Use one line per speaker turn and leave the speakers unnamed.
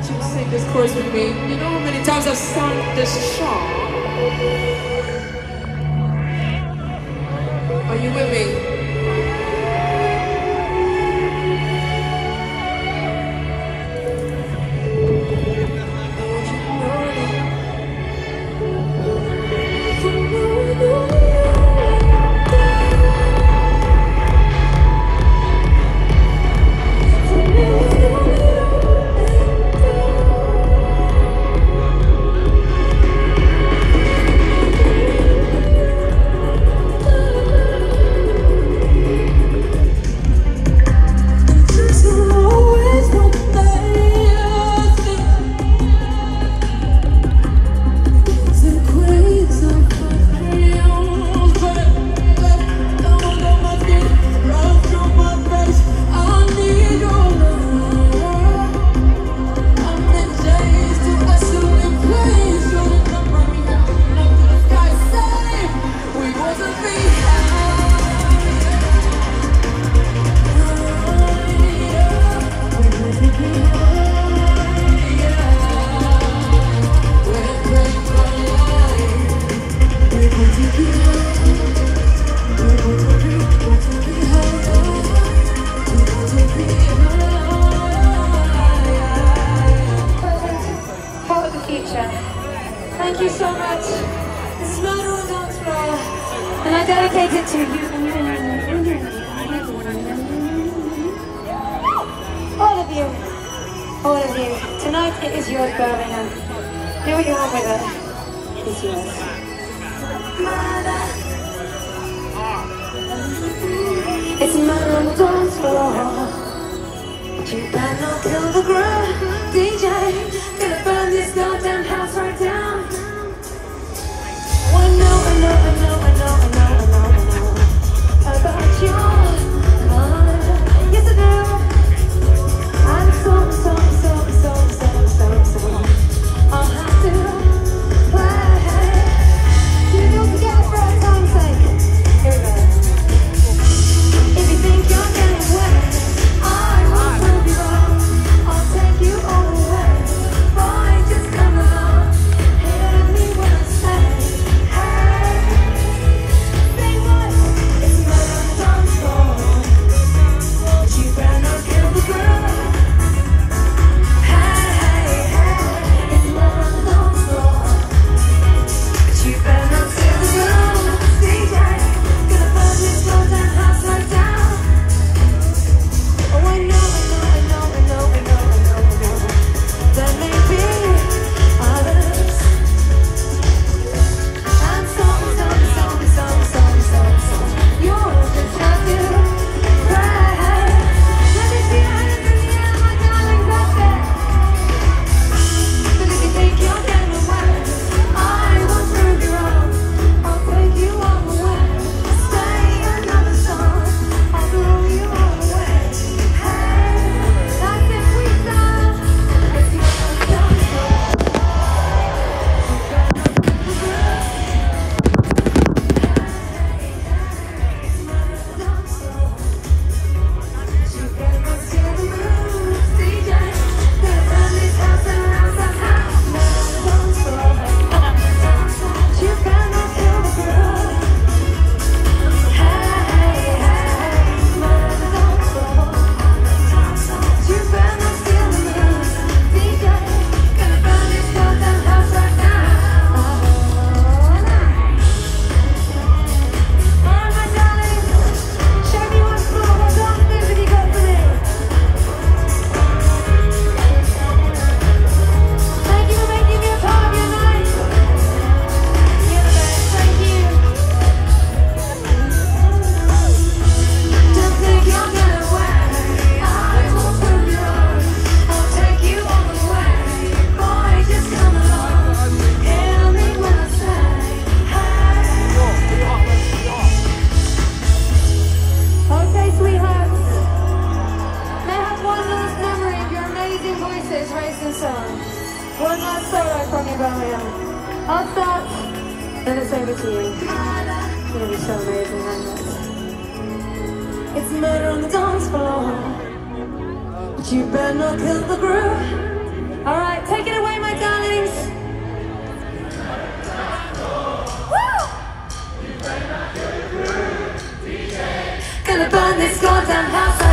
you to sing this chorus with me. You know how many times I've sung this song? Are you with me?
Thank you so much. This is my own dance floor, and I dedicate it to you. All of you. All of you. Tonight it is yours, Birmingham. Do what you want with it. It's yours. It's murder on the dance floor. But you better not kill the groove, DJ. Gonna burn this goddamn house right down. I know about your mind. Yes I do. I'm so I'll have to play. You don't forget for our time's sake. Here we go. If you think you're getting away, I won't prove you wrong. I'll take you all the way. Boy, just come along. Hear me when I say, hey. Say what? It's murder on the dance floor. But you better not kill the girl. Hey, it's murder on the dance floor. But you better not kill the girl. DJ, gonna burn this goddamn house right down. Oh, I know. There may be others. And some. Yours just have to pray. Let me see your hands in the air, my darling, that's it. But if you think you're getting away, I won't prove you wrong. I'll take you all the way. Stay another song. I'll throw you all away. Hey, that's if we start. It's your dance floor. You better not kill the girl. It's murder on the dance floor. You better not steal the moves, DJ. Gonna burn this house and house. Murder on the dance floor. You better not kill the girl. Hey, murder on the dance floor. You better not steal the moves, DJ. Gonna burn this goddamn house right now. Alright, my darling, show me what's more. What dance moves have you got for me? Thank you for making me a part of your night. You're the best, thank you. Don't think you're getting away. I won't prove you wrong. I'll take you all the way. Boy, just come along. Hear me when I say, hey. Okay, sweethearts. May I have one last memory of your amazing voices raised in song. One last solo from you, Birmingham. I'll start, then it's over to you. It's gonna be so amazing, isn't it? It's murder on the dance floor. But you better not kill the groove. All right, take it away, my darlings. Woo! Gonna burn this goddamn house.